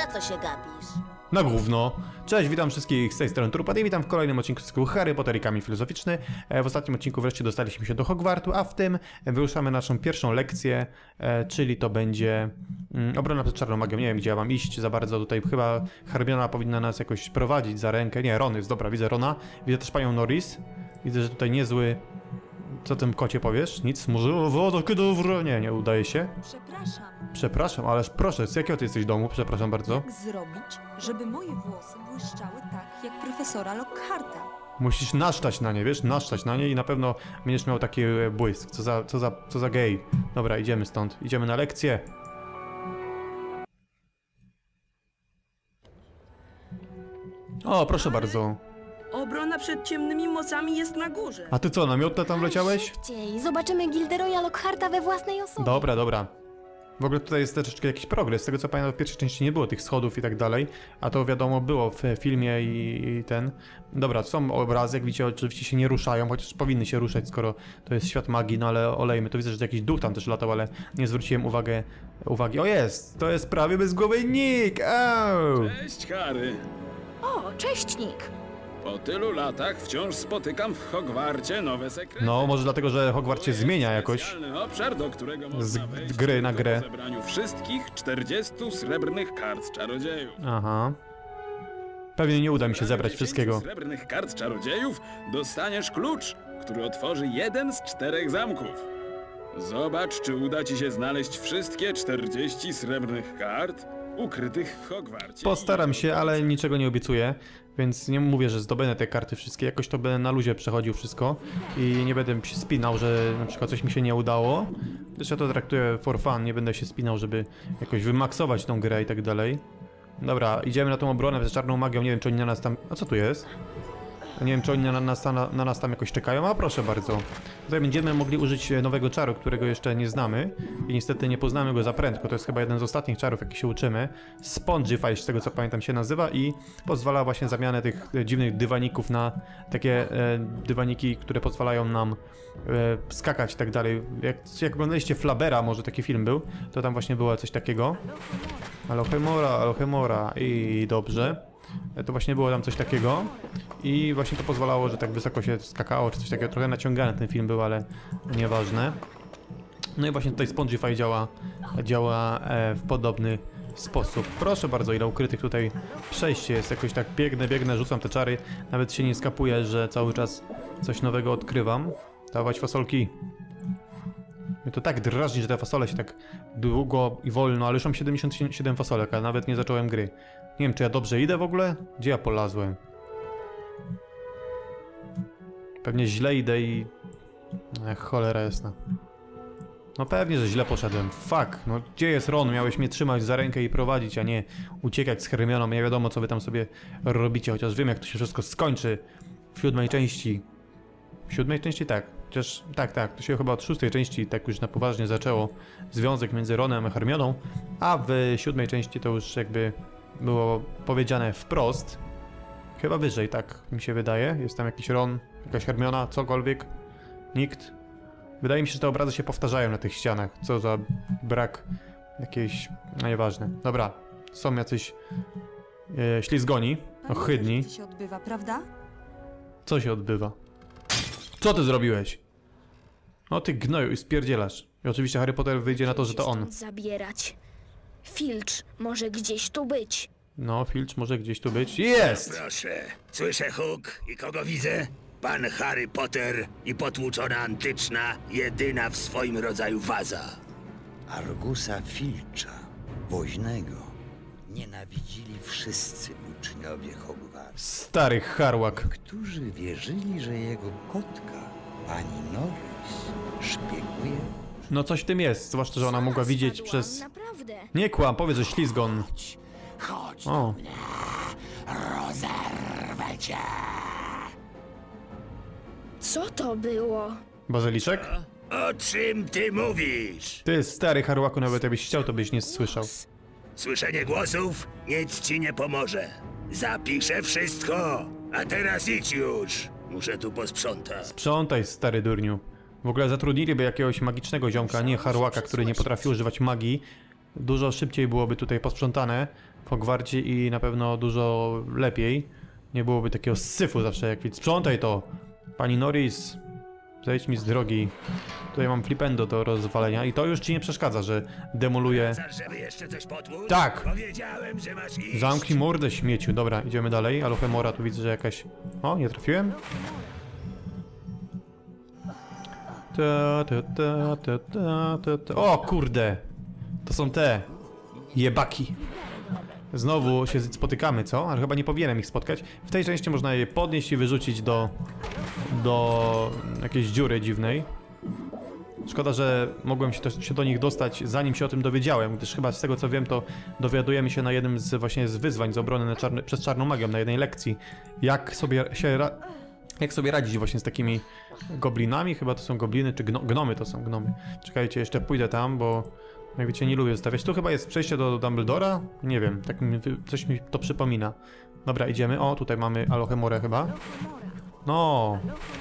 Na co się gapisz? Na gówno. Cześć, witam wszystkich z tej strony Turpad i witam w kolejnym odcinku z cyklu Harry Potter i Kamień Filozoficzny. W ostatnim odcinku wreszcie dostaliśmy się do Hogwartu, a w tym wyruszamy naszą pierwszą lekcję, czyli to będzie obrona przed czarną magią. Nie wiem, gdzie ja mam iść za bardzo tutaj. Chyba Hermiona powinna nas jakoś prowadzić za rękę. Nie, Ron jest, dobra, widzę Rona. Widzę też panią Norris. Widzę, że tutaj niezły... Co tym kocie powiesz? Nic? Może woda, kedowra? Nie udaje się. Przepraszam. Przepraszam, ależ proszę, z jakiego ty jesteś domu? Przepraszam bardzo. Jak zrobić, żeby moje włosy błyszczały tak, jak profesora Lockharta? Musisz naszczać na nie, wiesz? Naszczać na nie i na pewno będziesz miał taki błysk. Co za gej. Dobra, idziemy stąd. Idziemy na lekcję. O, proszę bardzo. Obrona przed ciemnymi mocami jest na górze. A ty co, na miotę tam leciałeś? Szybciej, zobaczymy Gilderoya Lockharta we własnej osobie. Dobra. W ogóle tutaj jest troszeczkę jakiś progres. Z tego co pamiętam, w pierwszej części nie było tych schodów i tak dalej. A to wiadomo było w filmie i ten... Dobra, są obrazy, jak widzicie, oczywiście się nie ruszają, chociaż powinny się ruszać, skoro to jest świat magii, no ale olejmy. To widzę, że jakiś duch tam też latał, ale nie zwróciłem uwagi. O, jest! To jest prawie bezgłowy Nick! Au! Cześć, Harry. O, cześć Nick. Po tylu latach wciąż spotykam w Hogwarcie nowe sekrety. No, może dlatego, że Hogwart się zmienia jakoś. Specjalny obszar, do którego Z można wejść gry na tylko grę. po zebraniu wszystkich 40 srebrnych kart czarodziejów. Aha. Pewnie nie uda mi się zebrać 10 wszystkiego. srebrnych kart czarodziejów dostaniesz klucz, który otworzy jeden z 4 zamków. Zobacz, czy uda ci się znaleźć wszystkie 40 srebrnych kart ukrytych w Hogwarcie. Postaram się, ale niczego nie obiecuję, więc nie mówię, że zdobędę te karty wszystkie, jakoś to będę na luzie przechodził wszystko i nie będę się spinał, że na przykład coś mi się nie udało. Też ja to traktuję for fun, nie będę się spinał, żeby jakoś wymaksować tą grę i tak dalej. Dobra, idziemy na tą obronę z czarną magią, nie wiem, czy oni na nas tam... A co tu jest? Nie wiem, czy oni na nas tam jakoś czekają, a proszę bardzo. Tutaj będziemy mogli użyć nowego czaru, którego jeszcze nie znamy i niestety nie poznamy go za prędko. To jest chyba jeden z ostatnich czarów, jaki się uczymy. Spongify, z tego co pamiętam się nazywa i pozwala właśnie zamianę tych dziwnych dywaników na takie dywaniki, które pozwalają nam skakać i tak dalej. Jak oglądaliście Flabera, może taki film był, to tam właśnie było coś takiego. Alohomora i dobrze. To właśnie było tam coś takiego i właśnie to pozwalało, że tak wysoko się skakało, czy coś takiego. Trochę naciągany ten film był, ale nieważne. No i właśnie tutaj Spongify działa w podobny sposób. Proszę bardzo, ile ukrytych tutaj przejście jest. Jakoś tak biegnę, rzucam te czary. Nawet się nie skapuję, że cały czas coś nowego odkrywam. Dawać fasolki. Mnie to tak drażni, że te fasole się tak długo i wolno, ale już mam 77 fasolek, a nawet nie zacząłem gry. Nie wiem, czy ja dobrze idę w ogóle? Gdzie ja polazłem? Pewnie źle idę i... cholera jasna. No pewnie, że źle poszedłem. Fuck, no gdzie jest Ron? Miałeś mnie trzymać za rękę i prowadzić, a nie uciekać z Hermioną. Nie wiadomo, co wy tam sobie robicie, chociaż wiem, jak to się wszystko skończy w 7. części. W 7. części tak. Chociaż tak, to się chyba od 6. części tak już na poważnie zaczęło związek między Ronem a Hermioną, a w 7. części to już jakby było powiedziane wprost. Chyba wyżej, tak mi się wydaje. Jest tam jakiś Ron, jakaś Hermiona, cokolwiek. Nikt. Wydaje mi się, że te obrazy się powtarzają na tych ścianach. Co za brak jakiejś... no nieważne. Dobra, są jacyś ślizgoni, ohydni. Co się odbywa, prawda? Co się odbywa? Co ty zrobiłeś? O ty gnoju i spierdzielasz. I oczywiście Harry Potter wyjdzie na to, że to on. Zabierać. Filcz może gdzieś tu być. No, Filcz może gdzieś tu być. Jest! Proszę, słyszę huk i kogo widzę? Pan Harry Potter i potłuczona antyczna, jedyna w swoim rodzaju waza. Argusa Filcza, woźnego, nienawidzili wszyscy uczniowie Hogwartu. Stary harłak. Którzy wierzyli, że jego kotka, pani Norris, szpieguje. No coś w tym jest, zwłaszcza, że ona mogła widzieć przez... Naprawdę. Nie kłam, powiedz, że ślizgon. Chodź O. mnie, rozerwę cię. Co to było? Bazyliszek? O czym ty mówisz? Ty, stary harłaku, nawet jakbyś chciał, to byś nie słyszał. Słyszenie głosów nic ci nie pomoże. Zapiszę wszystko, a teraz idź już. Muszę tu posprzątać. Sprzątaj, stary durniu. W ogóle zatrudniliby jakiegoś magicznego ziomka, a nie harłaka, który nie potrafi używać magii. Dużo szybciej byłoby tutaj posprzątane. w Hogwarcie i na pewno dużo lepiej. Nie byłoby takiego syfu zawsze jak widz. Sprzątaj to! Pani Norris, zejdź mi z drogi. Tutaj mam flipendo do rozwalenia i to już ci nie przeszkadza, że demoluję... Chcesz, żeby jeszcze coś potłuc? Tak! Powiedziałem, że masz iść. Zamknij mordę, śmieciu. Dobra, idziemy dalej. Alohomora, tu widzę, że jakaś... O, nie trafiłem? O, kurde! To są te... jebaki. Znowu się spotykamy, co? Ale chyba nie powinienem ich spotkać. W tej części można je podnieść i wyrzucić do jakiejś dziury dziwnej. Szkoda, że mogłem się do nich dostać, zanim się o tym dowiedziałem, gdyż chyba z tego co wiem, to dowiadujemy się na jednym z właśnie z wyzwań z obrony przez czarną magią, na jednej lekcji, jak sobie radzić właśnie z takimi goblinami. Chyba to są gobliny, czy gnomy to są, gnomy. Czekajcie, jeszcze pójdę tam, bo jak wiecie, nie lubię zostawiać. Tu chyba jest przejście do Dumbledora? Nie wiem, tak coś mi to przypomina. Dobra, idziemy. O, tutaj mamy Alohomorę chyba. No!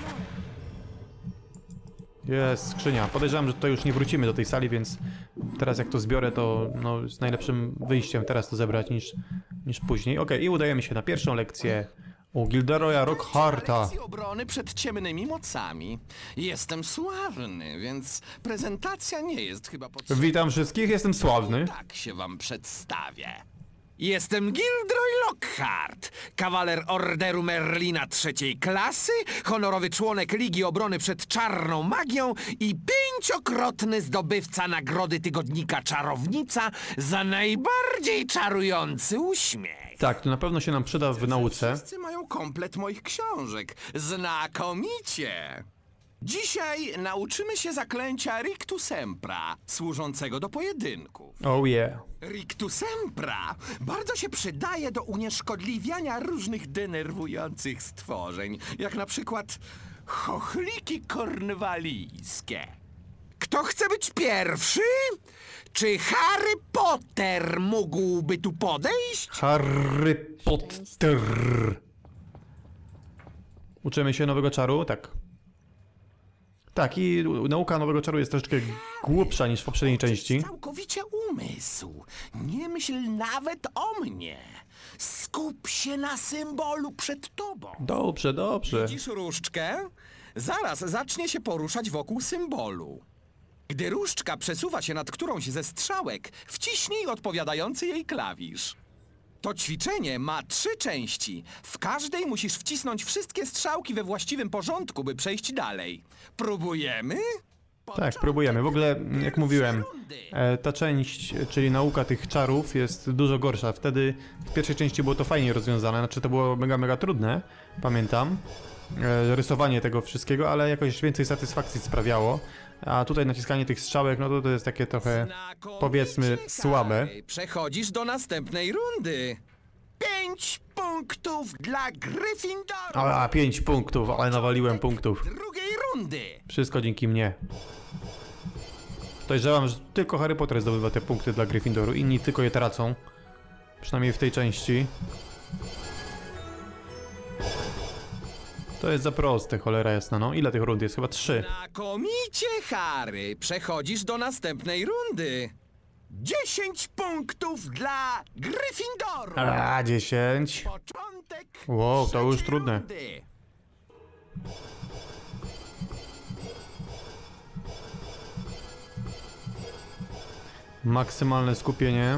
Jest skrzynia. Podejrzewam, że tutaj już nie wrócimy do tej sali, więc teraz jak to zbiorę, to no, jest najlepszym wyjściem teraz to zebrać niż później. Okej, i udajemy się na pierwszą lekcję u Gilderoya Lockharta. Lekcji obrony przed ciemnymi mocami. Jestem sławny, więc prezentacja nie jest chyba potrzebna. Witam wszystkich, jestem sławny. Tak się wam przedstawię. Jestem Gilderoy Lockhart, kawaler Orderu Merlina III klasy, honorowy członek Ligi Obrony przed Czarną Magią i 5-krotny zdobywca nagrody tygodnika Czarownica za najbardziej czarujący uśmiech. Tak, to na pewno się nam przyda w nauce. Wszyscy mają komplet moich książek. Znakomicie! Dzisiaj nauczymy się zaklęcia Rictu Sempra, służącego do pojedynków. Oh yeah. Rictu Sempra bardzo się przydaje do unieszkodliwiania różnych denerwujących stworzeń, jak na przykład chochliki kornwalijskie. Kto chce być pierwszy? Czy Harry Potter mógłby tu podejść? Harry Potter. Uczymy się nowego czaru? Tak. Tak, i nauka nowego czaru jest troszeczkę głupsza niż w poprzedniej części. Całkowicie umysł. Nie myśl nawet o mnie. Skup się na symbolu przed tobą. Dobrze, dobrze. Widzisz różdżkę? Zaraz zacznie się poruszać wokół symbolu. Gdy różdżka przesuwa się nad którąś ze strzałek, wciśnij odpowiadający jej klawisz. To ćwiczenie ma 3 części. W każdej musisz wcisnąć wszystkie strzałki we właściwym porządku, by przejść dalej. Próbujemy? Tak, próbujemy. W ogóle, jak mówiłem, ta część, czyli nauka tych czarów jest dużo gorsza. Wtedy w pierwszej części było to fajnie rozwiązane, znaczy to było mega trudne, pamiętam, rysowanie tego wszystkiego, ale jakoś więcej satysfakcji sprawiało. A tutaj naciskanie tych strzałek, no to jest takie trochę, powiedzmy, słabe. Przechodzisz do następnej rundy. 5 punktów dla Gryffindoru. 5 punktów, ale nawaliłem punktów. Drugiej rundy. Wszystko dzięki mnie. Podejrzewam, że tylko Harry Potter zdobywa te punkty dla Gryffindoru, inni tylko je tracą. Przynajmniej w tej części. To jest za proste, cholera jasna, no. Ile tych rund jest? Chyba 3. Znakomicie, Harry. Przechodzisz do następnej rundy. 10 punktów dla Gryffindoru. 10. Początek. Wow, to już trzeciej trudne. rundy. Maksymalne skupienie.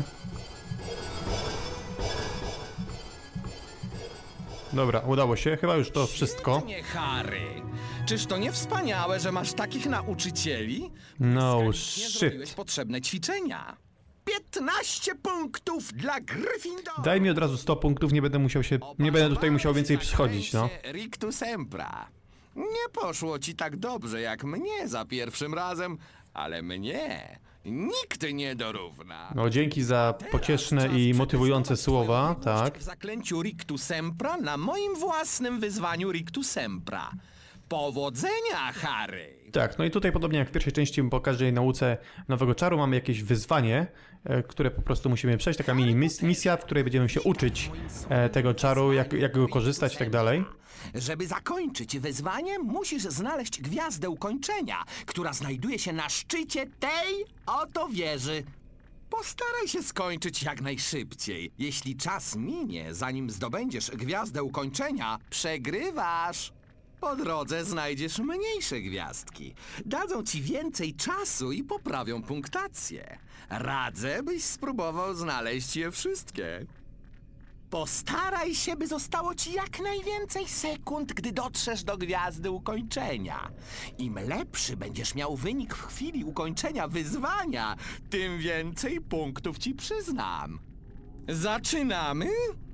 Dobra, udało się. Chyba już to wszystko. Nie, Harry. Czyż to nie wspaniałe, że masz takich nauczycieli? No Błyskawicznie zrobiłeś shit. potrzebne ćwiczenia. 15 punktów dla Gryffindoru. Daj mi od razu 100 punktów, nie będę tutaj musiał więcej przychodzić, no. Rictu Sempra. Nie poszło ci tak dobrze jak mnie za pierwszym razem, ale mnie nikt nie dorówna. No dzięki za pocieszne i motywujące słowa, tak. W zaklęciu Rictu Sempra na moim własnym wyzwaniu Rictu Sempra. Powodzenia, Harry! Tak, no i tutaj podobnie jak w pierwszej części po każdej nauce nowego czaru mamy jakieś wyzwanie, które po prostu musimy przejść, taka mini misja, w której będziemy się uczyć tego czaru, jak go korzystać i tak dalej. Żeby zakończyć wyzwanie, musisz znaleźć gwiazdę ukończenia, która znajduje się na szczycie tej oto wieży. Postaraj się skończyć jak najszybciej. Jeśli czas minie, zanim zdobędziesz gwiazdę ukończenia, przegrywasz. Po drodze znajdziesz mniejsze gwiazdki. Dadzą ci więcej czasu i poprawią punktację. Radzę, byś spróbował znaleźć je wszystkie. Postaraj się, by zostało ci jak najwięcej sekund, gdy dotrzesz do gwiazdy ukończenia. Im lepszy będziesz miał wynik w chwili ukończenia wyzwania, tym więcej punktów ci przyznam. Zaczynamy?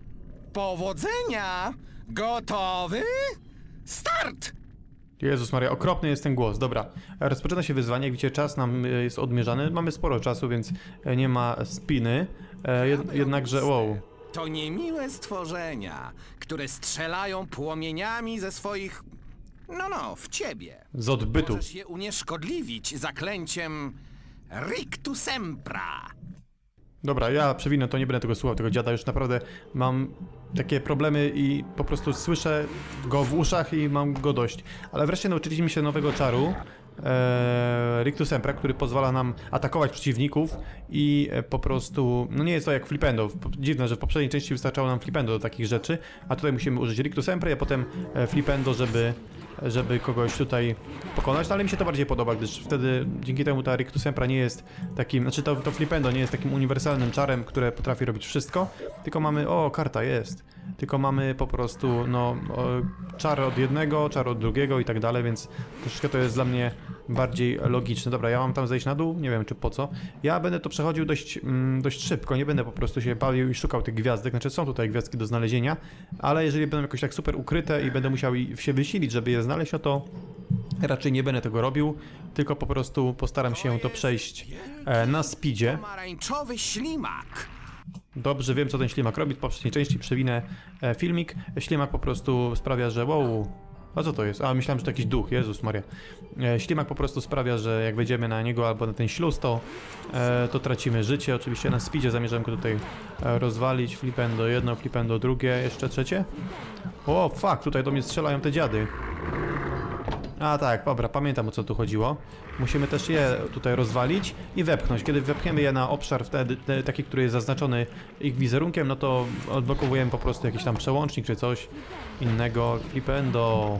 Powodzenia! Gotowy? Start! Jezus Maria, okropny jest ten głos. Dobra, rozpoczyna się wyzwanie. Jak widzicie, czas nam jest odmierzany. Mamy sporo czasu, więc nie ma spiny. Jednakże, wow. To niemiłe stworzenia, które strzelają płomieniami ze swoich... w ciebie. Z odbytu. Możesz je unieszkodliwić zaklęciem Rictu Sempra. Dobra, ja przewinę to, nie będę tego słuchał, tego dziada. Już naprawdę mam takie problemy i po prostu słyszę go w uszach i mam go dość. Ale wreszcie nauczyliśmy się nowego czaru. Rictu Sempra, który pozwala nam atakować przeciwników i po prostu, no nie jest to jak Flipendo. Dziwne, że w poprzedniej części wystarczało nam Flipendo do takich rzeczy, a tutaj musimy użyć Rictu Sempra, a potem Flipendo, żeby kogoś tutaj pokonać, no ale mi się to bardziej podoba, gdyż wtedy dzięki temu ta Rictu Sempra nie jest takim, znaczy to Flipendo nie jest takim uniwersalnym czarem, które potrafi robić wszystko, tylko mamy, karta jest, tylko mamy po prostu, czar od jednego, czar od drugiego i tak dalej, więc troszeczkę to jest dla mnie bardziej logiczne. Dobra, ja mam tam zejść na dół, nie wiem czy po co. Ja będę to przechodził dość szybko, nie będę po prostu się bawił i szukał tych gwiazdek, znaczy są tutaj gwiazdki do znalezienia, ale jeżeli będą jakoś tak super ukryte i będę musiał się wysilić, żeby je znaleźć, no to raczej nie będę tego robił, tylko po prostu postaram się to przejść na speedzie. Pomarańczowy ślimak. Dobrze wiem, co ten ślimak robi. W poprzedniej części przewinę filmik. Ślimak po prostu sprawia, że wow. A co to jest? A, myślałem, że to jakiś duch. Jezus Maria. Ślimak po prostu sprawia, że jak wejdziemy na niego albo na ten śluz, to tracimy życie. Oczywiście na speedzie zamierzam go tutaj rozwalić. Flipendo jedno, flipendo drugie. Jeszcze trzecie? O, fuck, tutaj do mnie strzelają te dziady. A tak, dobra, pamiętam, o co tu chodziło. Musimy też je tutaj rozwalić i wepchnąć. Kiedy wepchniemy je na obszar wtedy, taki, który jest zaznaczony ich wizerunkiem, no to odblokowujemy po prostu jakiś tam przełącznik czy coś innego. Flipendo.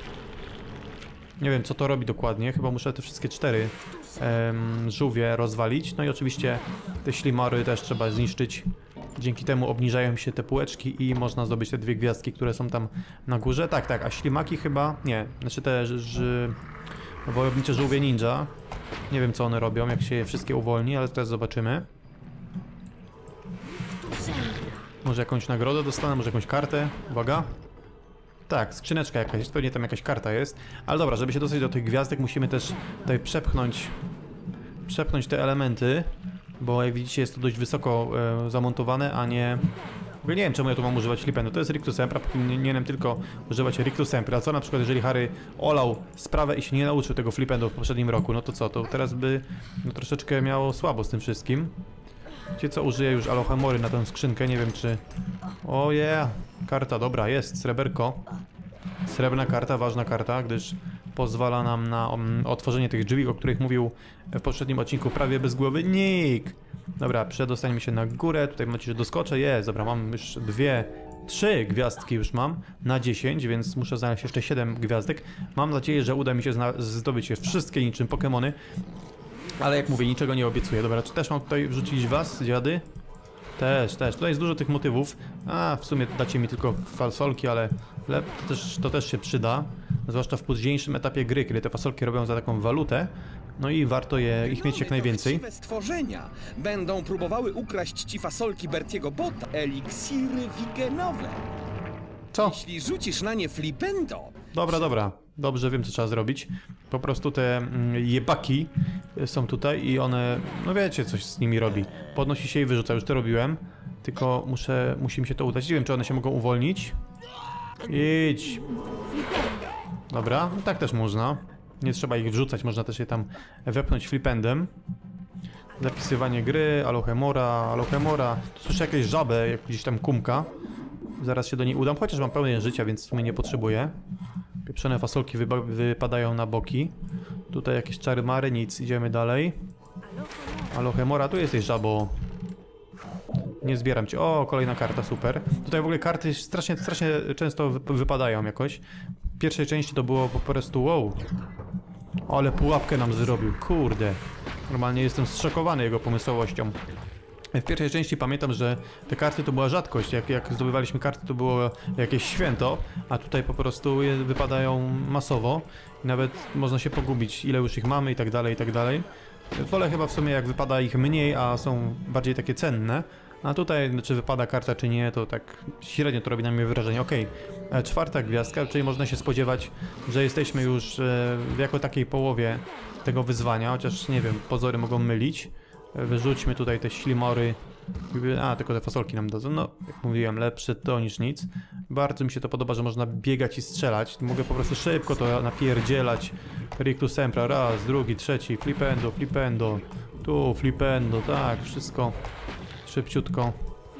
Nie wiem, co to robi dokładnie. Chyba muszę te wszystkie 4 żółwie rozwalić. No i oczywiście te ślimary też trzeba zniszczyć. Dzięki temu obniżają się te półeczki i można zdobyć te 2 gwiazdki, które są tam na górze. Tak, a ślimaki chyba... Nie, znaczy te wojownicze żółwie ninja. Nie wiem, co one robią, jak się je wszystkie uwolni, ale teraz zobaczymy. Może jakąś nagrodę dostanę, może jakąś kartę. Uwaga. Tak, skrzyneczka jakaś jest, pewnie tam jakaś karta jest. Ale dobra, żeby się dostać do tych gwiazdek, musimy też tutaj przepchnąć te elementy. Bo jak widzicie, jest to dość wysoko zamontowane, a nie... W ogóle nie wiem, czemu ja tu mam używać Flipendo. To jest Rictu Sempra, powinienem tylko używać Rictu Sempra. A co na przykład, jeżeli Harry olał sprawę i się nie nauczył tego Flipendo w poprzednim roku, no to co? To teraz by troszeczkę miało słabo z tym wszystkim. Wiecie co? Użyję już Alohemory na tę skrzynkę, nie wiem czy... O yeah! Karta, dobra, jest, sreberko. Srebrna karta, ważna karta, gdyż pozwala nam na otworzenie tych drzwi, o których mówił w poprzednim odcinku prawie bez głowy Nick. Dobra, przedostańmy się na górę, tutaj macie, że doskoczę, jest, dobra, mam już 3 gwiazdki już mam na 10, więc muszę znaleźć jeszcze 7 gwiazdek. Mam nadzieję, że uda mi się zdobyć je wszystkie niczym Pokemony, ale jak mówię, niczego nie obiecuję. Dobra, czy też mam tutaj wrzucić was, dziady? Też. Tutaj jest dużo tych motywów. A, w sumie dacie mi tylko fasolki, ale to też się przyda. Zwłaszcza w późniejszym etapie gry, kiedy te fasolki robią za taką walutę. No i warto ich mieć jak najwięcej. Chciwe stworzenia będą próbowały ukraść ci fasolki Bertiego Bota, eliksiry wigenowe. Co? Jeśli rzucisz na nie Flipendo... Dobra. Dobrze wiem, co trzeba zrobić. Po prostu te jebaki są tutaj i one... No wiecie, coś z nimi robi. Podnosi się i wyrzuca. Już to robiłem. Tylko musi mi się to udać. Nie wiem, czy one się mogą uwolnić. Idź. Dobra, tak też można. Nie trzeba ich wrzucać, można też je tam wepchnąć Flipendem. Zapisywanie gry, Alohemora. Tu słyszę jakieś żabę, jak gdzieś tam kumka. Zaraz się do niej udam, chociaż mam pełne życia, więc w sumie nie potrzebuję. Pieprzone fasolki wypadają na boki. Tutaj jakieś czary mary, nic, idziemy dalej. Alohomora, tu jesteś, żabo. Nie zbieram cię. O, kolejna karta, super. Tutaj w ogóle karty strasznie często wypadają jakoś. W pierwszej części to było po prostu wow. Ale pułapkę nam zrobił, kurde. Normalnie jestem zszokowany jego pomysłowością. W pierwszej części pamiętam, że te karty to była rzadkość. Jak zdobywaliśmy karty, to było jakieś święto, a tutaj po prostu je wypadają masowo. Nawet można się pogubić, ile już ich mamy i tak dalej, i tak dalej. Wolę chyba w sumie, jak wypada ich mniej, a są bardziej takie cenne. A tutaj, czy wypada karta, czy nie, to tak średnio to robi na mnie wrażenie. Okej, czwarta gwiazdka, czyli można się spodziewać, że jesteśmy już w jako takiej połowie tego wyzwania, chociaż nie wiem, pozory mogą mylić. Wyrzućmy tutaj te ślimory. A, tylko te fasolki nam dadzą. No, jak mówiłem, lepsze to niż nic. Bardzo mi się to podoba, że można biegać i strzelać. Mogę po prostu szybko to napierdzielać. Rictus Sempra, raz, drugi, trzeci, flipendo, flipendo. Tu, flipendo, tak, wszystko szybciutko.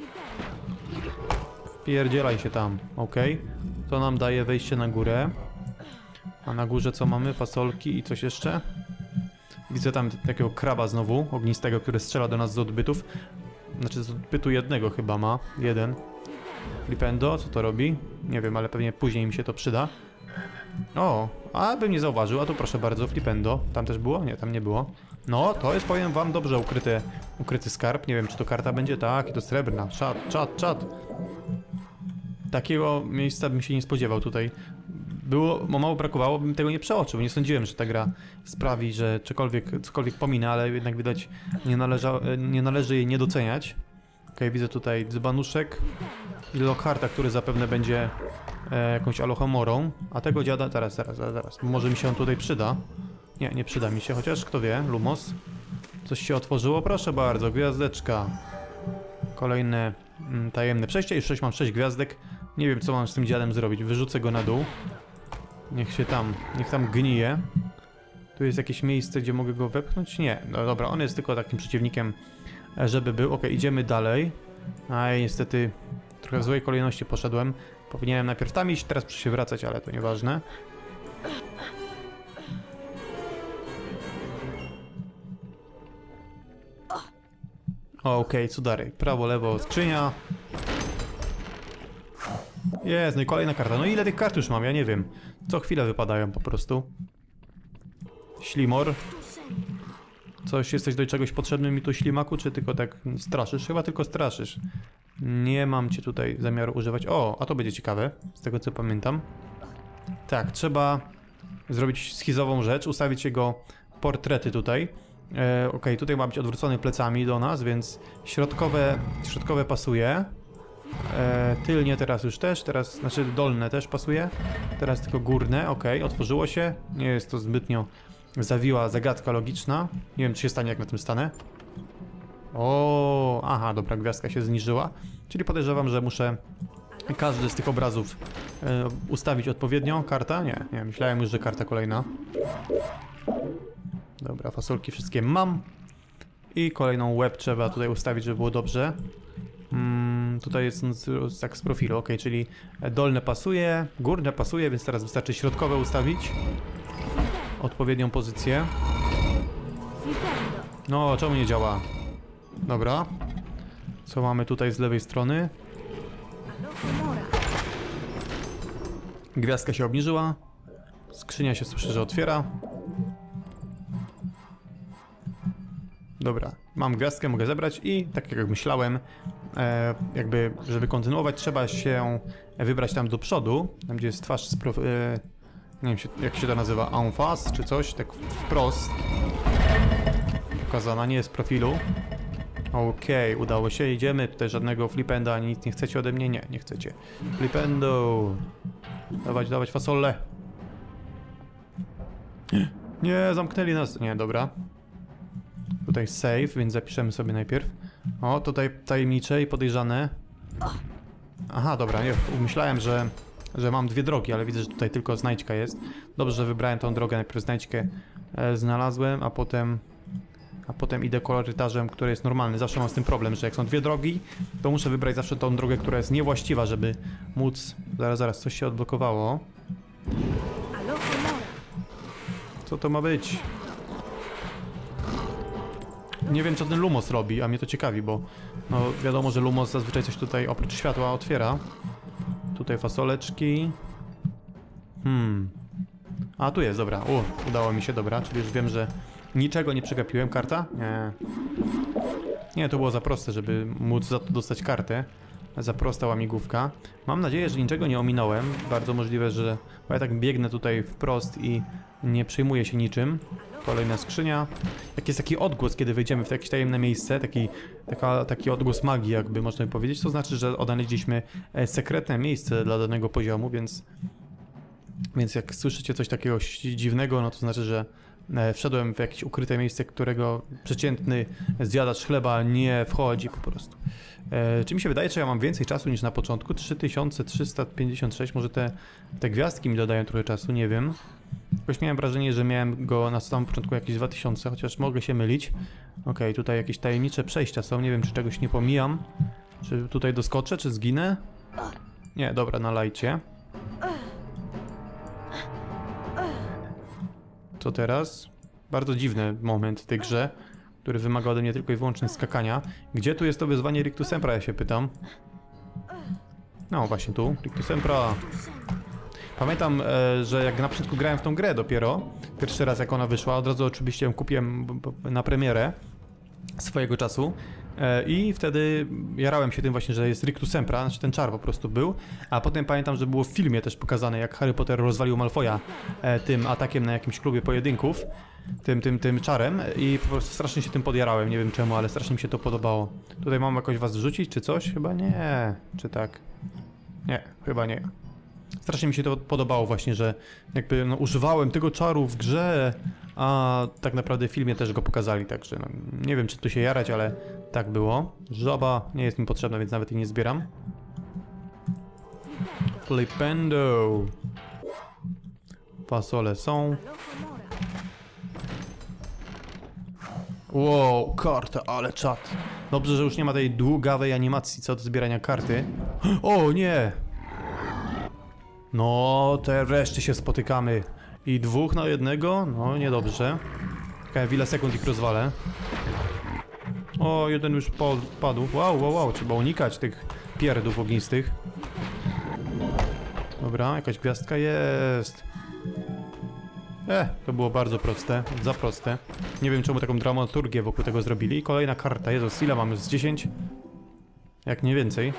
Wpierdzielaj się tam, ok. To nam daje wejście na górę. A na górze co mamy? Fasolki i coś jeszcze? Widzę tam takiego kraba znowu, ognistego, który strzela do nas z odbytów. Znaczy z odbytu jednego chyba ma. Jeden. Flipendo, co to robi? Nie wiem, ale pewnie później mi się to przyda. O, a bym nie zauważył, a tu proszę bardzo, flipendo. Tam też było? Nie, tam nie było. No, to jest, powiem wam, dobrze ukryty skarb. Nie wiem, czy to karta będzie? Tak, i to srebrna. Czad. Takiego miejsca bym się nie spodziewał tutaj. Mało brakowało, bym tego nie przeoczył. Nie sądziłem, że ta gra sprawi, że cokolwiek pominę, ale jednak widać nie należy jej nie doceniać. Okej, widzę tutaj dzbanuszek i Lockharta, który zapewne będzie jakąś alohomorą. A tego dziada, zaraz. Może mi się on tutaj przyda. Nie przyda mi się, chociaż kto wie, Lumos. Coś się otworzyło, proszę bardzo, gwiazdeczka. Kolejne tajemne przejście i mam 6 gwiazdek. Nie wiem, co mam z tym dziadem zrobić. Wyrzucę go na dół. Niech tam gnije. Tu jest jakieś miejsce, gdzie mogę go wepchnąć? Nie, no dobra, on jest tylko takim przeciwnikiem, żeby był. Okej, idziemy dalej. Aj, niestety trochę w złej kolejności poszedłem. Powinienem najpierw tam iść, teraz muszę się wracać, ale to nieważne. Okej, cudary. Prawo, lewo, skrzynia. Jest, no i kolejna karta. No ile tych kart już mam? Ja nie wiem. Co chwilę wypadają po prostu. Ślimor. Jesteś do czegoś potrzebny mi tu, ślimaku, czy tylko tak straszysz? Chyba tylko straszysz. Nie mam cię tutaj zamiaru używać. O, a to będzie ciekawe, z tego co pamiętam. Tak, trzeba zrobić schizową rzecz, ustawić jego portrety tutaj. Okej, tutaj ma być odwrócony plecami do nas, więc środkowe pasuje. Tylnie teraz już też, znaczy dolne też pasuje. Teraz tylko górne, okej, otworzyło się. Nie jest to zbytnio zawiła zagadka logiczna. Nie wiem, co się stanie, jak na tym stanę. O, aha, dobra, gwiazdka się zniżyła. Czyli podejrzewam, że muszę każdy z tych obrazów ustawić odpowiednio. Karta? Nie, myślałem już, że karta kolejna. Dobra, fasolki wszystkie mam. I kolejną łeb trzeba tutaj ustawić, żeby było dobrze. Tutaj jest tak z profilu, ok, czyli dolne pasuje, górne pasuje, więc teraz wystarczy środkowe ustawić. Odpowiednią pozycję. No, czemu nie działa? Dobra. Co mamy tutaj z lewej strony? Gwiazdka się obniżyła. Skrzynia się, słyszę, że otwiera. Dobra, mam gwiazdkę, mogę zebrać i tak jak myślałem, jakby, żeby kontynuować, trzeba się wybrać tam do przodu, tam gdzie jest twarz nie wiem, jak się to nazywa, en face czy coś, tak wprost pokazana, nie jest profilu. Okej, udało się, idziemy, tutaj żadnego flipenda, ani nic nie chcecie ode mnie? Nie chcecie. Flipendo! Dawać fasole! Nie, zamknęli nas, nie, dobra. Tutaj save, więc zapiszemy sobie najpierw. O, tutaj tajemnicze i podejrzane. Aha, dobra, nie, myślałem, że mam dwie drogi, ale widzę, że tutaj tylko znajdźka jest. Dobrze, że wybrałem tą drogę, najpierw znajdźkę znalazłem, a potem idę korytarzem, który jest normalny. Zawsze mam z tym problem, że jak są dwie drogi, to muszę wybrać zawsze tą drogę, która jest niewłaściwa, żeby móc... Zaraz, coś się odblokowało. Co to ma być? nie wiem co ten Lumos robi, a mnie to ciekawi, bo no wiadomo, że Lumos zazwyczaj coś tutaj oprócz światła otwiera. Tutaj fasoleczki. A tu jest, dobra. Udało mi się, dobra, czyli już wiem, że niczego nie przegapiłem. Karta? Nie. Nie, to było za proste, żeby móc za to dostać kartę. Za prosta łamigłówka. Mam nadzieję, że niczego nie ominąłem. Bardzo możliwe, że... Bo ja tak biegnę tutaj wprost i nie przejmuję się niczym. Kolejna skrzynia. Jak jest taki odgłos, kiedy wejdziemy w jakieś tajemne miejsce, taki odgłos magii, jakby można powiedzieć, to znaczy, że odnaleźliśmy sekretne miejsce dla danego poziomu, więc jak słyszycie coś takiego dziwnego, no to znaczy, że wszedłem w jakieś ukryte miejsce, którego przeciętny zjadacz chleba nie wchodzi po prostu. Czy mi się wydaje, że ja mam więcej czasu niż na początku? 3356, może te gwiazdki mi dodają trochę czasu, nie wiem. Jakoś miałem wrażenie, że miałem go na samym początku jakieś 2000, chociaż mogę się mylić. Okej, tutaj jakieś tajemnicze przejścia są, nie wiem czy czegoś nie pomijam. Czy tutaj doskoczę, czy zginę? Nie, dobra, na lajcie. Co teraz? Bardzo dziwny moment w tej grze, który wymaga ode mnie tylko i wyłącznie skakania. Gdzie tu jest to wyzwanie Rictus Sempra, ja się pytam. No właśnie tu, Rictus Sempra. Pamiętam, że jak na początku grałem w tą grę dopiero, pierwszy raz jak ona wyszła, od razu oczywiście ją kupiłem na premierę swojego czasu. I wtedy jarałem się tym właśnie, że jest Rictus Sempra, znaczy ten czar po prostu był. A potem pamiętam, że było w filmie też pokazane, jak Harry Potter rozwalił Malfoya tym atakiem na jakimś klubie pojedynków. Tym czarem i po prostu strasznie się tym podjarałem, nie wiem czemu, ale strasznie mi się to podobało. Tutaj mam jakoś was zrzucić czy coś? Chyba nie. Czy tak? Nie, chyba nie. Strasznie mi się to podobało właśnie, że jakby no, używałem tego czaru w grze, a tak naprawdę w filmie też go pokazali, także no, nie wiem czy tu się jarać, ale tak było. Żaba nie jest mi potrzebna, więc nawet jej nie zbieram. Flipendo. Fasole są. Wow, karta, ale czad. Dobrze, że już nie ma tej długawej animacji co do zbierania karty. O nie! No, te wreszcie się spotykamy. I 2 na 1? No, niedobrze. Czekaj, ile sekund ich rozwalę. O, jeden już padł. Wow, trzeba unikać tych pierdów ognistych. Dobra, jakaś gwiazdka jest. To było bardzo proste, za proste. Nie wiem czemu taką dramaturgię wokół tego zrobili. I kolejna karta, Jezus, ile mamy? Z 10? Jak nie więcej.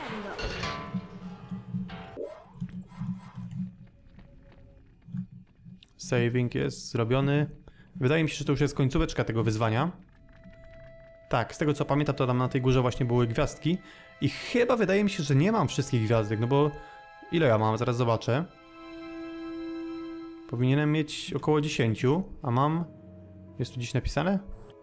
Saving jest zrobiony. Wydaje mi się, że to już jest końcóweczka tego wyzwania. Tak, z tego co pamiętam, to tam na tej górze właśnie były gwiazdki. I chyba wydaje mi się, że nie mam wszystkich gwiazdek, no bo... Ile ja mam? Zaraz zobaczę. Powinienem mieć około 10, a mam... Jest tu gdzieś napisane?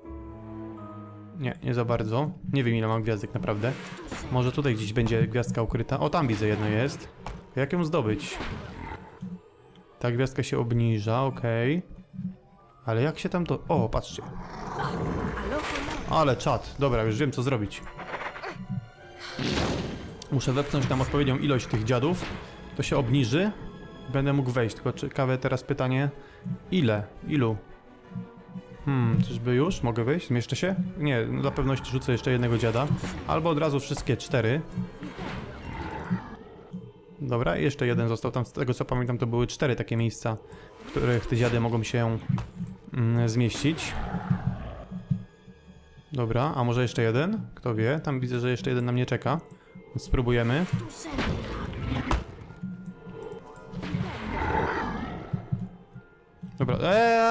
Nie za bardzo. Nie wiem ile mam gwiazdek naprawdę. Może tutaj gdzieś będzie gwiazdka ukryta. O, tam widzę jedno jest. Jak ją zdobyć? Ta gwiazdka się obniża, okej. Ale jak się tam to... O, patrzcie. Ale czad. Dobra, już wiem co zrobić. Muszę wepchnąć tam odpowiednią ilość tych dziadów. To się obniży. Będę mógł wejść, tylko ciekawe teraz pytanie. Ile? Ilu? Czyżby już? Mogę wejść? Zmieszczę się? Nie, no dla pewności rzucę jeszcze jednego dziada. Albo od razu wszystkie 4. Dobra, i jeszcze jeden został. Tam z tego co pamiętam to były 4 takie miejsca, w których te dziady mogą się zmieścić. Dobra, a może jeszcze jeden? Kto wie? Tam widzę, że jeszcze jeden na mnie czeka. Więc spróbujemy. Dobra,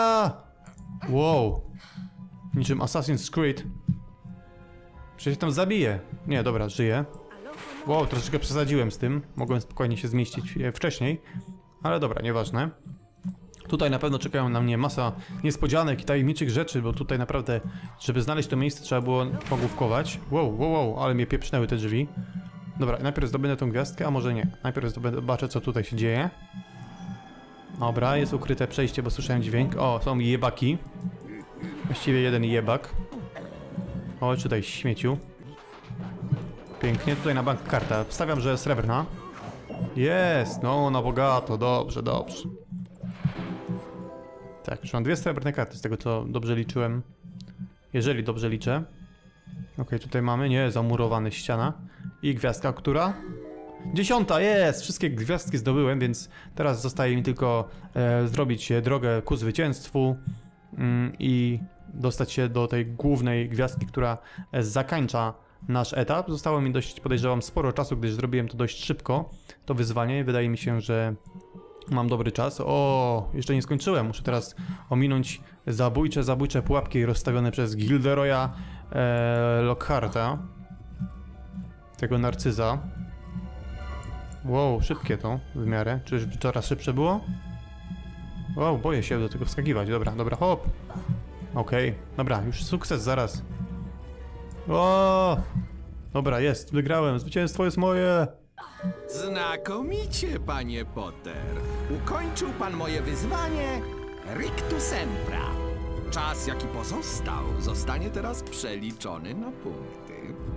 wow! Niczym Assassin's Creed. Przecież się tam zabije. Nie, dobra, żyje. Wow, troszeczkę przesadziłem z tym. Mogłem spokojnie się zmieścić wcześniej. Ale dobra, nieważne. Tutaj na pewno czekają na mnie masa niespodzianek i tajemniczych rzeczy, bo tutaj naprawdę, żeby znaleźć to miejsce, trzeba było pogłówkować. Wow, ale mnie pieprznęły te drzwi. Dobra, najpierw zdobędę tą gwiazdkę, a może nie. Najpierw zobaczę, co tutaj się dzieje. Dobra, jest ukryte przejście, bo słyszałem dźwięk. O, są jebaki. Właściwie jeden jebak. O, tutaj śmieciu. Pięknie, tutaj na bank karta. Wstawiam, że srebrna. Jest, no na bogato, dobrze. Tak, już mam 2 srebrne karty, z tego co dobrze liczyłem. Jeżeli dobrze liczę. Okej, tutaj mamy, nie, zamurowana ściana. I gwiazdka, która? 10, jest! Wszystkie gwiazdki zdobyłem, więc teraz zostaje mi tylko zrobić drogę ku zwycięstwu i dostać się do tej głównej gwiazdki, która zakończa nasz etap. Zostało mi dość, podejrzewam, sporo czasu, gdyż zrobiłem to dość szybko, to wyzwanie. Wydaje mi się, że mam dobry czas. O, jeszcze nie skończyłem. Muszę teraz ominąć zabójcze pułapki rozstawione przez Gilderoya Lockharta. Tego narcyza. Wow, szybkie to w miarę. Czyż coraz szybsze było? Wow, boję się do tego wskakiwać. Dobra, hop. Okej, dobra, już sukces zaraz. O! Dobra, jest, wygrałem. Zwycięstwo jest moje. Znakomicie, panie Potter. Ukończył pan moje wyzwanie Rictus Sempra. Czas, jaki pozostał, zostanie teraz przeliczony na punkty.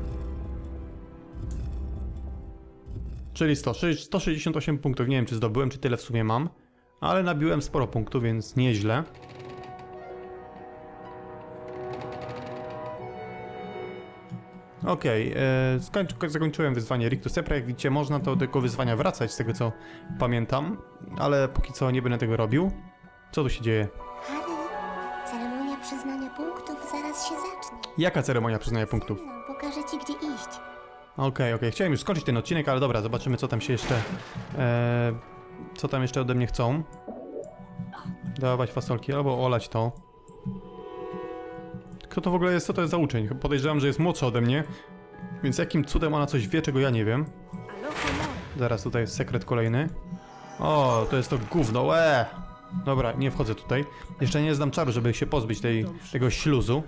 Czyli 168 punktów. Nie wiem, czy zdobyłem, czy tyle w sumie mam. Ale nabiłem sporo punktów, więc nieźle. Okej, zakończyłem wyzwanie Rictus Sempra. Jak widzicie, można do tego wyzwania wracać, z tego co pamiętam. Ale póki co nie będę tego robił. Co tu się dzieje? Harry, ceremonia przyznania punktów zaraz się zacznie. Jaka ceremonia przyznania punktów? Pokażę ci, gdzie iść. Okej. Chciałem już skończyć ten odcinek, ale dobra, zobaczymy co tam się jeszcze... co tam jeszcze ode mnie chcą. Dawać fasolki albo olać to. Kto to w ogóle jest? Co to jest za uczeń? Podejrzewam, że jest młodszy ode mnie. Więc jakim cudem ona coś wie, czego ja nie wiem. Zaraz, tutaj jest sekret kolejny. O, to jest to gówno, Dobra, nie wchodzę tutaj. Jeszcze nie znam czaru, żeby się pozbyć tego śluzu.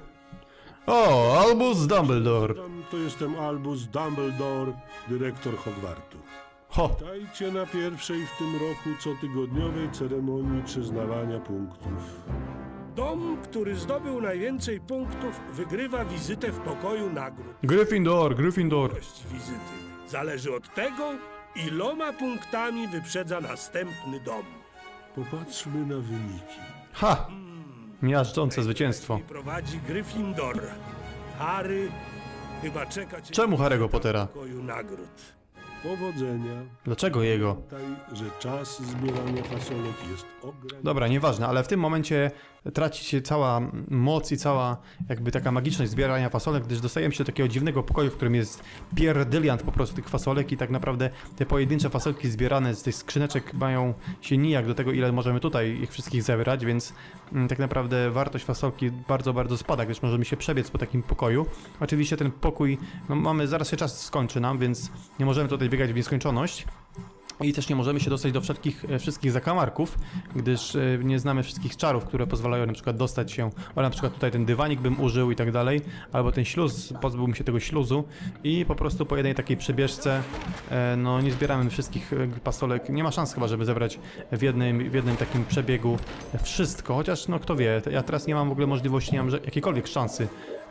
O, Albus Dumbledore. To jestem Albus Dumbledore, dyrektor Hogwartu. Witajcie na pierwszej w tym roku cotygodniowej ceremonii przyznawania punktów. Dom, który zdobył najwięcej punktów, wygrywa wizytę w pokoju nagród. Gryffindor. Ilość wizyty zależy od tego, iloma punktami wyprzedza następny dom. Popatrzmy na wyniki. Ha! Miażdżące zwycięstwo. Prowadzi Gryffindor. Harry chyba czeka cię Czemu Harry'ego Pottera? w pokoju nagród. Powodzenia. Dlaczego jego? Pamiętaj, że czas zbierania fasolek jest ograniczony. Dobra, nieważne, ale w tym momencie traci się cała moc i cała jakby taka magiczność zbierania fasolek, gdyż dostajemy się do takiego dziwnego pokoju, w którym jest pierdyliant po prostu tych fasolek i tak naprawdę te pojedyncze fasolki zbierane z tych skrzyneczek mają się nijak do tego, ile możemy tutaj ich wszystkich zebrać, więc tak naprawdę wartość fasolki bardzo, bardzo spada, gdyż możemy się przebiec po takim pokoju. Oczywiście ten pokój, no zaraz się czas skończy nam, więc nie możemy tutaj biegać w nieskończoność. I też nie możemy się dostać do wszystkich zakamarków, gdyż nie znamy wszystkich czarów, które pozwalają na przykład dostać się, ale na przykład tutaj ten dywanik bym użył i tak dalej, albo ten śluz, pozbyłbym się tego śluzu i po prostu po jednej takiej przebieżce, no nie zbieramy wszystkich fasolek, nie ma szans chyba, żeby zebrać w jednym takim przebiegu wszystko, chociaż no kto wie, ja teraz nie mam w ogóle możliwości, nie mam jakiejkolwiek szansy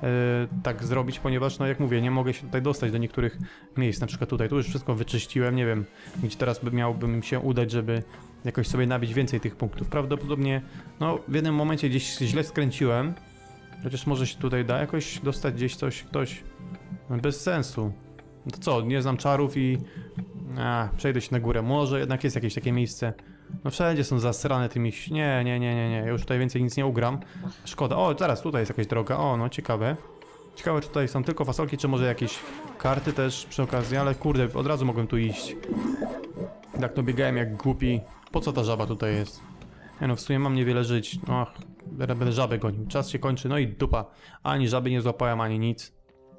tak zrobić, ponieważ no jak mówię, nie mogę się tutaj dostać do niektórych miejsc, na przykład tutaj, tu już wszystko wyczyściłem, nie wiem, gdzie teraz miałbym się udać, żeby jakoś sobie nabić więcej tych punktów. Prawdopodobnie, no w jednym momencie gdzieś źle skręciłem, chociaż może się tutaj da jakoś dostać gdzieś ktoś, no, bez sensu. No to co, nie znam czarów i przejdę się na górę, może jednak jest jakieś takie miejsce. No wszędzie są zasrane tymi... Nie, ja już tutaj więcej nic nie ugram. Szkoda. O, zaraz, tutaj jest jakaś droga. O, no ciekawe. Ciekawe, czy tutaj są tylko fasolki, czy może jakieś karty też przy okazji, ale kurde, od razu mogłem tu iść. Tak to biegałem jak głupi. Po co ta żaba tutaj jest? Nie no, w sumie mam niewiele żyć. Ach, będę żabę gonił. Czas się kończy, no i dupa. Ani żaby nie złapałem, ani nic.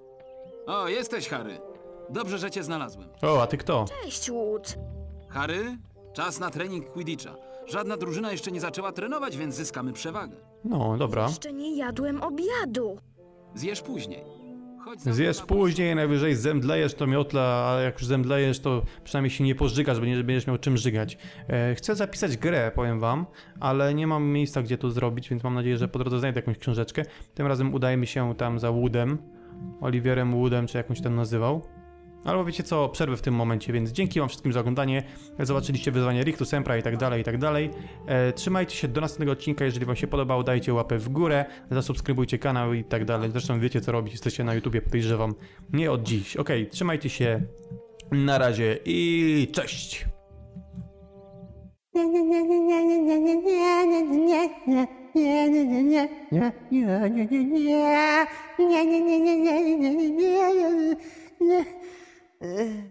O, jesteś, Harry. Dobrze, że cię znalazłem. O, a ty kto? Cześć, Wood. Harry, czas na trening Quidditcha. Żadna drużyna jeszcze nie zaczęła trenować, więc zyskamy przewagę. No, dobra. Jeszcze nie jadłem obiadu. Zjesz później. Chodź za mną Zjesz na później, najwyżej zemdlejesz to miotla, ale jak już zemdlejesz, to przynajmniej się nie pożygasz, bo nie będziesz miał czym żygać. Chcę zapisać grę, powiem wam, ale nie mam miejsca, gdzie to zrobić, więc mam nadzieję, że po drodze znajdę jakąś książeczkę. Tym razem udajemy się tam za Woodem, Oliwierem Woodem, czy jakąś tam nazywał. Albo wiecie co, przerwę w tym momencie, więc dzięki wam wszystkim za oglądanie. Zobaczyliście wyzwanie Richtu Sempra i tak dalej, i tak dalej. Trzymajcie się do następnego odcinka, jeżeli wam się podobał, dajcie łapę w górę, zasubskrybujcie kanał i tak dalej. Zresztą wiecie co robić, jesteście na YouTubie, podejrzewam, nie od dziś. Okej, trzymajcie się, na razie i cześć!